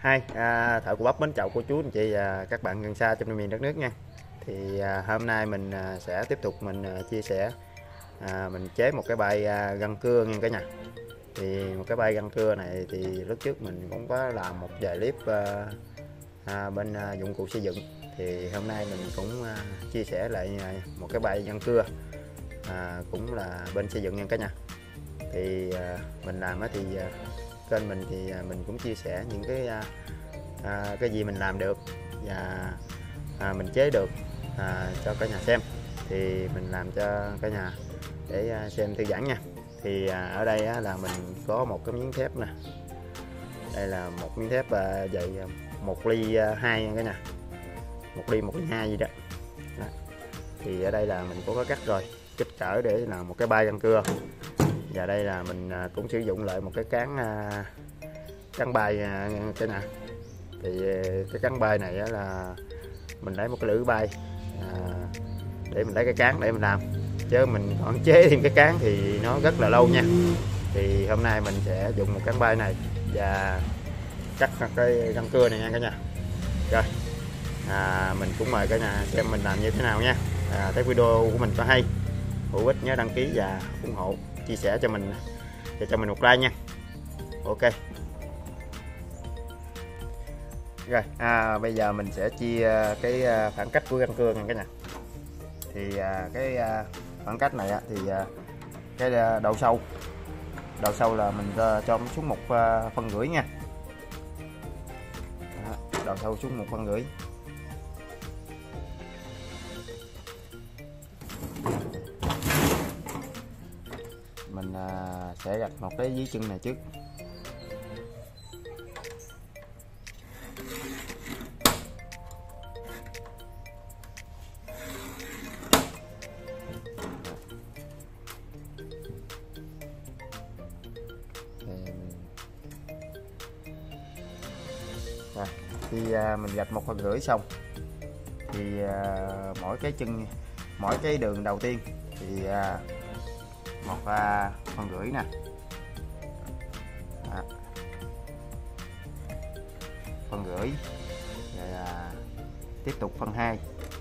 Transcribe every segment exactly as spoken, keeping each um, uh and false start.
Hai à, thợ của bắp mến chào cô chú anh chị và các bạn gần xa trong miền đất nước nha. Thì à, hôm nay mình à, sẽ tiếp tục mình à, chia sẻ à, mình chế một cái bay à, găng cưa nha cả nhà. Thì một cái bay găng cưa này thì lúc trước mình cũng có làm một vài clip à, à, bên à, dụng cụ xây dựng. Thì hôm nay mình cũng à, chia sẻ lại một cái bay găng cưa à, cũng là bên xây dựng nha cả nhà. Thì à, mình làm thì à, kênh mình thì mình cũng chia sẻ những cái à, cái gì mình làm được và à, mình chế được à, cho cả nhà xem. Thì mình làm cho cả nhà để à, xem thư giãn nha. Thì à, ở đây á, là mình có một cái miếng thép nè, đây là một miếng thép à, dày một ly hai nha cả nhà, một ly một ly hai gì đó. đó thì ở đây là mình cũng có cắt rồi, kích cỡ để làm một cái bay găng cưa. Và đây là mình cũng sử dụng lại một cái cán cán bay cái nè. Thì cái cán bay này là mình lấy một cái lưỡi bay để mình lấy cái cán để mình làm, chứ mình còn chế thêm cái cán thì nó rất là lâu nha. Thì hôm nay mình sẽ dùng một cán bay này và cắt cái găng cưa này nha cả nhà. Rồi à, mình cũng mời cả nhà xem mình làm như thế nào nha. À, thấy video của mình có hay hữu ích nhớ đăng ký và ủng hộ, chia sẻ cho mình và cho mình một like nha. Ok rồi à, bây giờ mình sẽ chia cái khoảng cách của găng cưa nha cả nhà. Thì à, cái à, khoảng cách này á, thì à, cái đầu sâu đầu sâu là mình cho xuống một à, phân rưỡi nha. Đó, đầu sâu xuống một phân rưỡi. Mình à, sẽ gạch một cái dưới chân này trước. Rồi, khi à, mình gạch một phần rưỡi xong thì à, mỗi cái chân mỗi cái đường đầu tiên thì à, một à, phần rưỡi nè. Đó. Phần rưỡi rồi à, tiếp tục phần hai.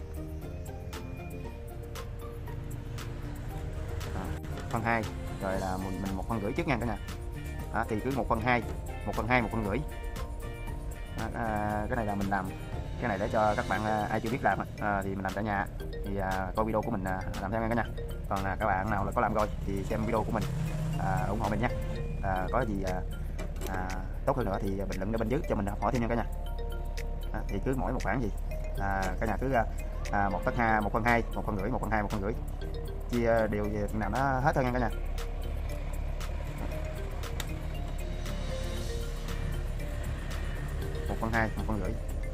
Đó. Phần hai rồi là mình, mình một phần rưỡi trước nha cả nhà. Đó, thì cứ một phần hai một phần hai một phần rưỡi. Đó, à, cái này là mình làm cái này để cho các bạn à, ai chưa biết làm à, thì mình làm tại nhà thì à, coi video của mình à, làm theo nha cả nhà. Còn à, các bạn nào là có làm rồi thì xem video của mình à, ủng hộ mình nha. À, có gì à, à, tốt hơn nữa thì bình luận ở bên dưới cho mình học hỏi thêm nha cả nhà. À, thì cứ mỗi một khoảng gì à, cả nhà cứ à, một phần hai một phần hai một phần rưỡi một phần hai một phần rưỡi, chia đều nào nó hết thôi nha cả nhà. Một phần hai một phần rưỡi.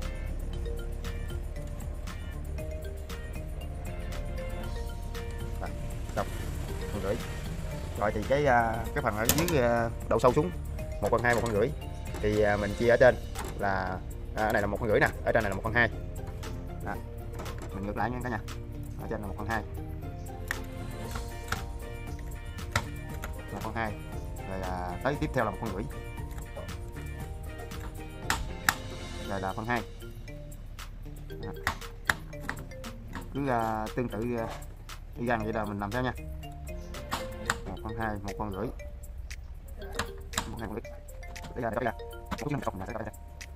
Xong phần rưỡi rồi thì cái cái phần ở dưới đầu sâu xuống một phần hai một phần rưỡi thì mình chia ở trên là à, ở này là một phần rưỡi nè, ở trên này là một phần hai. Đó. Mình ngược lại nha cả nhà, ở trên là một phần hai một phần hai rồi là tới tiếp theo là một phần rưỡi rồi là phần hai. Đó. Cứ uh, tương tự uh, đi gần vậy là mình làm theo nha. Một phần hai một phần rưỡi một hai phần rưỡi đây là đây là một trăm cộng là đây là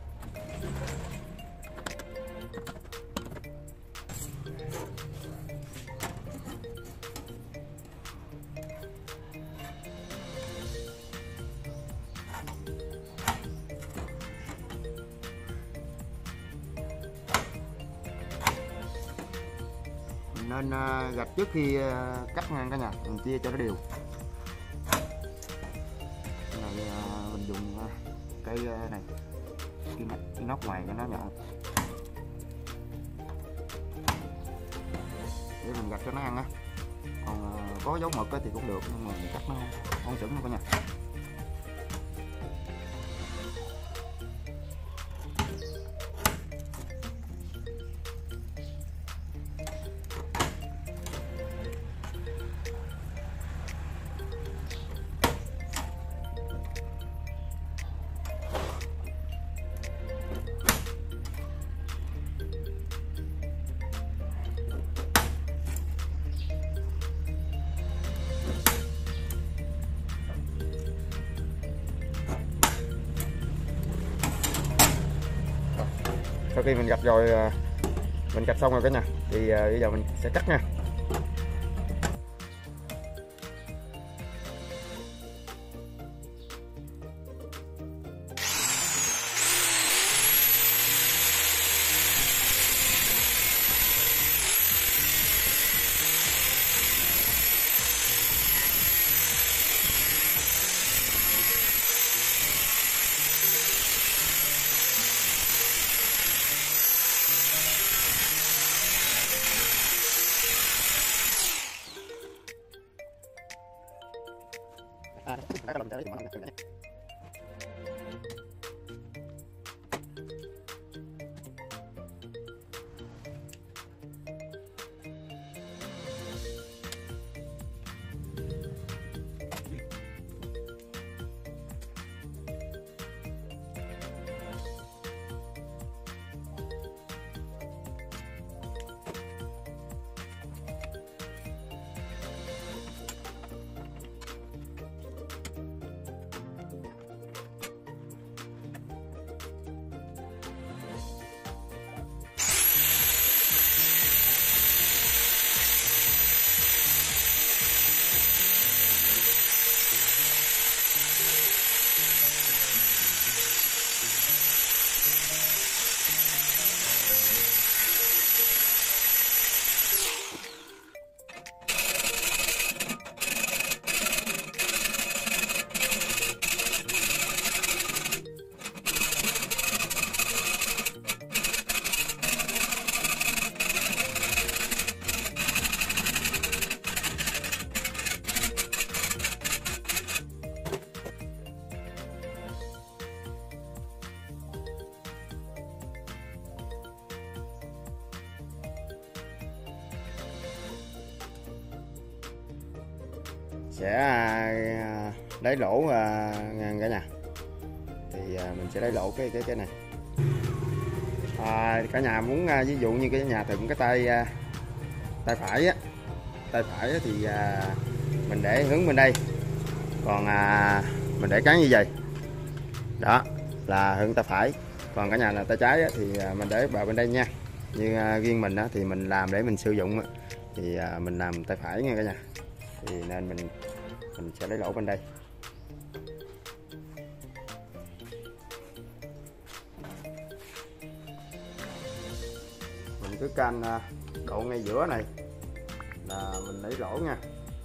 nên uh, gạch trước khi uh, cắt ngang cả nhà, mình chia cho nó đều. Cái này uh, mình dùng uh, cái uh, này cái, cái nóc ngoài cho nó nhọn để mình gạch cho nó ăn á. Còn uh, có dấu mực thì cũng được nhưng mà mình cắt nó không chuẩn đâu cả nhà. sau khi mình gạch rồi, mình gạch xong rồi cả nhà, thì bây giờ mình sẽ cắt nha. À, cái lòng trái thì mọi người sẽ à, lấy lỗ à, cả nhà, thì à, mình sẽ lấy lỗ cái cái cái này. À, cả nhà muốn à, ví dụ như cái nhà từng cái tay à, tay phải á, tay phải á, thì à, mình để hướng bên đây, còn à, mình để cán như vậy đó là hướng tay phải, còn cả nhà là tay trái á, thì à, mình để vào bên đây nha. Như à, riêng mình á, thì mình làm để mình sử dụng á, thì à, mình làm tay phải nha cả nhà, thì nên mình mình sẽ lấy lỗ bên đây. Mình cứ canh độ ngay giữa này là mình lấy lỗ nha.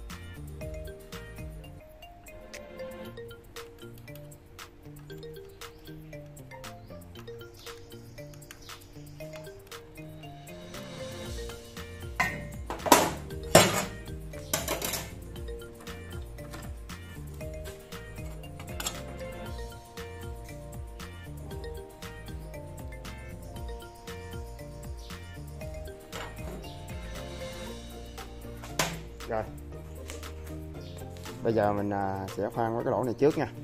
Rồi, bây giờ mình à, sẽ khoan với cái lỗ này trước nha.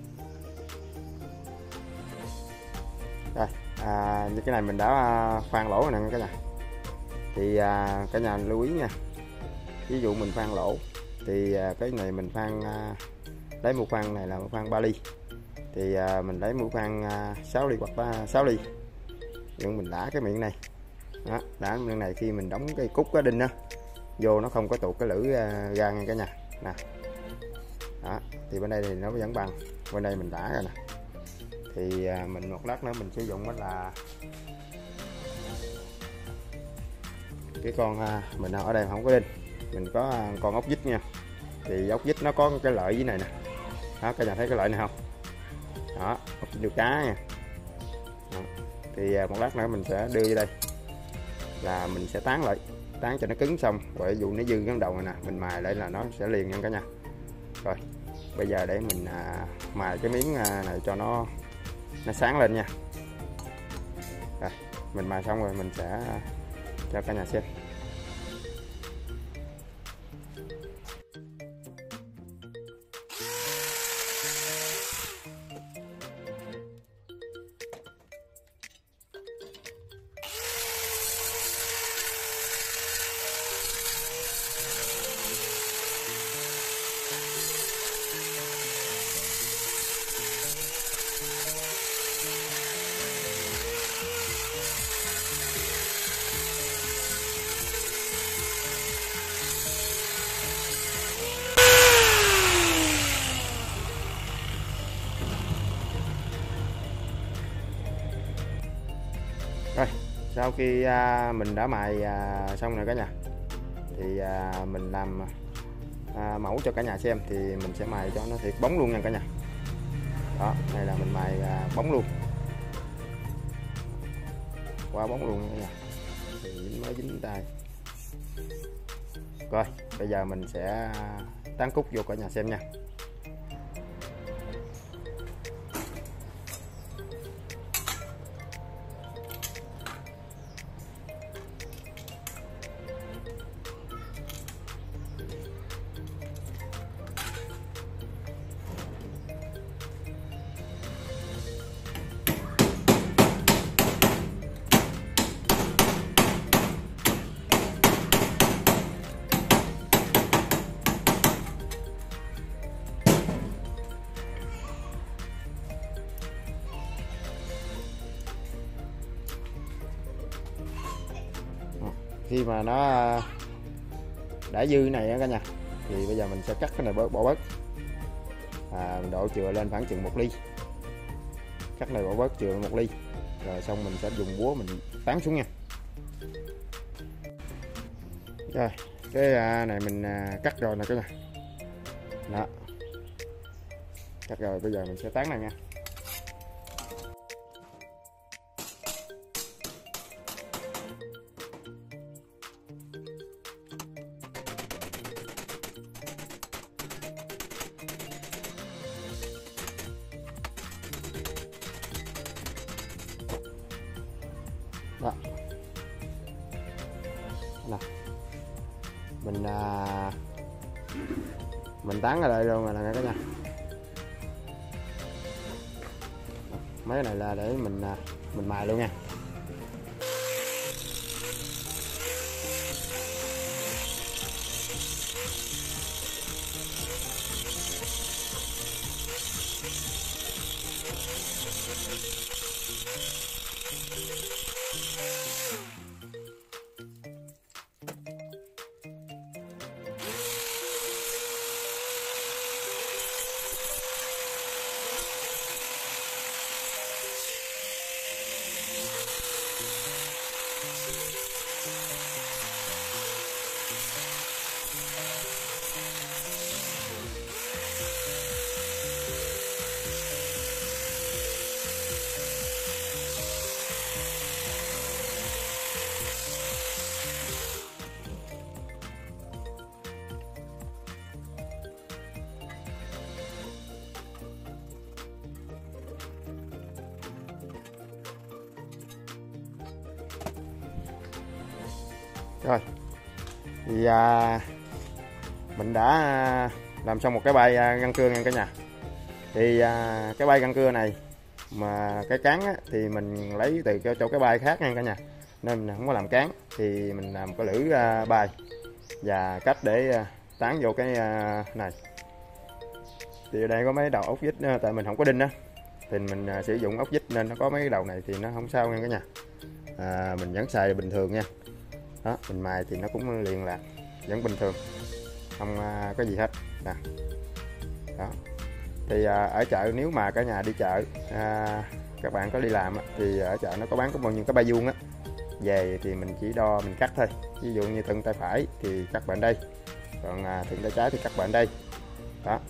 Rồi, à, như cái này mình đã khoan lỗ rồi nè cả nhà. Thì à, cả nhà lưu ý nha. Ví dụ mình khoan lỗ thì à, cái này mình khoan à, lấy mũi khoan này là mũi khoan ba ly. Thì à, mình lấy mũi khoan à, sáu ly hoặc ba sáu ly. Nhưng mình đá cái miệng này. Đó, đá miệng này khi mình đóng cái cúc cái đinh đó vô nó không có tuột cái lưỡi uh, ra nha cả nhà nè. Đó, thì bên đây thì nó vẫn bằng, bên đây mình đã rồi nè. Thì uh, mình một lát nữa mình sử dụng đó là cái con uh, mình ở đây không có đinh, mình có uh, con ốc vít nha. Thì ốc vít nó có cái lợi dưới này nè. Đó, cả nhà thấy cái lợi này không? Đó, ốc vít điều cá nha. Đó. Thì uh, một lát nữa mình sẽ đưa vô đây là mình sẽ tán lại, tán cho nó cứng xong rồi dụ nó dư cái đầu này nè, mình mài lại là nó sẽ liền nha cả nhà. Rồi bây giờ để mình à, mài cái miếng à, này cho nó nó sáng lên nha. Rồi, mình mài xong rồi mình sẽ cho cả nhà xem. Sau khi à, mình đã mài à, xong rồi cả nhà, thì à, mình làm à, mẫu cho cả nhà xem, thì mình sẽ mài cho nó thiệt bóng luôn nha cả nhà. Đó, này là mình mài à, bóng luôn, qua bóng luôn cả nhà, thì dính mới dính tay. Rồi bây giờ mình sẽ tán cúc vô cả nhà xem nha. Khi mà nó đã dư này cả nhà, thì bây giờ mình sẽ cắt cái này bỏ bớt, à, mình đổ chừa lên khoảng chừng một ly, cắt này bỏ bớt chừa một ly, rồi xong mình sẽ dùng búa mình tán xuống nha. Rồi cái này mình cắt rồi nè cả nhà, đó, cắt rồi, bây giờ mình sẽ tán này nha. Đó. Nè. Mình à, mình tán ở đây luôn rồi nè cả nhà. Mấy cái này là để mình à, mình mài luôn nha. Rồi thì à, mình đã làm xong một cái bay à, găng cưa nha cả nhà. Thì à, cái bay găng cưa này mà cái cán á, thì mình lấy từ cho, cho cái bay khác nha cả nhà, nên mình không có làm cán, thì mình làm cái lưỡi à, bay và cách để à, tán vô cái à, này. Thì ở đây có mấy đầu ốc vít, tại mình không có đinh á, thì mình à, sử dụng ốc vít nên nó có mấy cái đầu này thì nó không sao nha cả nhà. À, mình vẫn xài bình thường nha. Đó, mình mài thì nó cũng liền lạc, vẫn bình thường, không à, có gì hết nè. Đó thì à, ở chợ, nếu mà cả nhà đi chợ à, các bạn có đi làm á, thì ở chợ nó có bán có bao nhiêu cái ba vuông á, về thì mình chỉ đo mình cắt thôi. Ví dụ như thân tay phải thì cắt bạn đây, còn à, thân tay trái thì cắt bạn đây. Đó,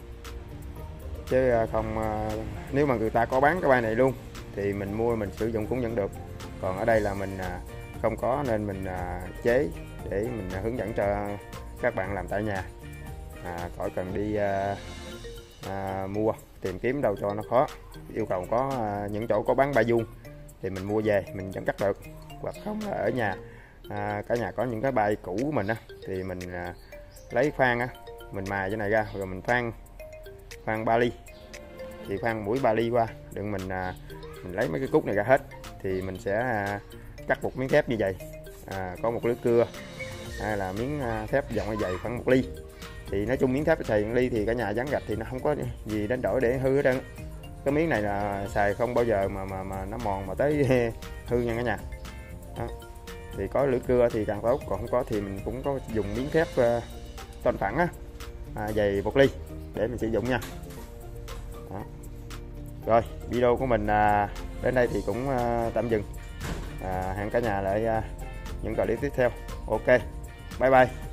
chứ không à, nếu mà người ta có bán cái bay này luôn thì mình mua mình sử dụng cũng vẫn được. Còn ở đây là mình à, không có, nên mình à, chế để mình à, hướng dẫn cho các bạn làm tại nhà, à, khỏi cần đi à, à, mua tìm kiếm đâu cho nó khó. Yêu cầu có à, những chỗ có bán ba vuông thì mình mua về mình vẫn cắt được, hoặc không là ở nhà à, cả nhà có những cái bay cũ của mình á, thì mình à, lấy khoan á, mình mài cái này ra rồi mình khoan khoan ba ly, thì khoan mũi ba ly qua, đừng mình à, mình lấy mấy cái cúc này ra hết, thì mình sẽ à, cắt một miếng thép như vậy, à, có một lưỡi cưa hay là miếng thép dòng như vậy khoảng một ly. Thì nói chung miếng thép xài ly thì cả nhà dán gạch thì nó không có gì đánh đổi để hư hết trơn. Cái miếng này là xài không bao giờ mà mà mà nó mòn mà tới hư nha cả nhà. Đó. Thì có lưỡi cưa thì càng tốt, còn không có thì mình cũng có dùng miếng thép uh, toàn phẳng á, à, dày một ly để mình sử dụng nha. Đó. Rồi video của mình à, đến đây thì cũng à, tạm dừng. À, hẹn cả nhà lại à, những clip tiếp theo. Ok, bye bye.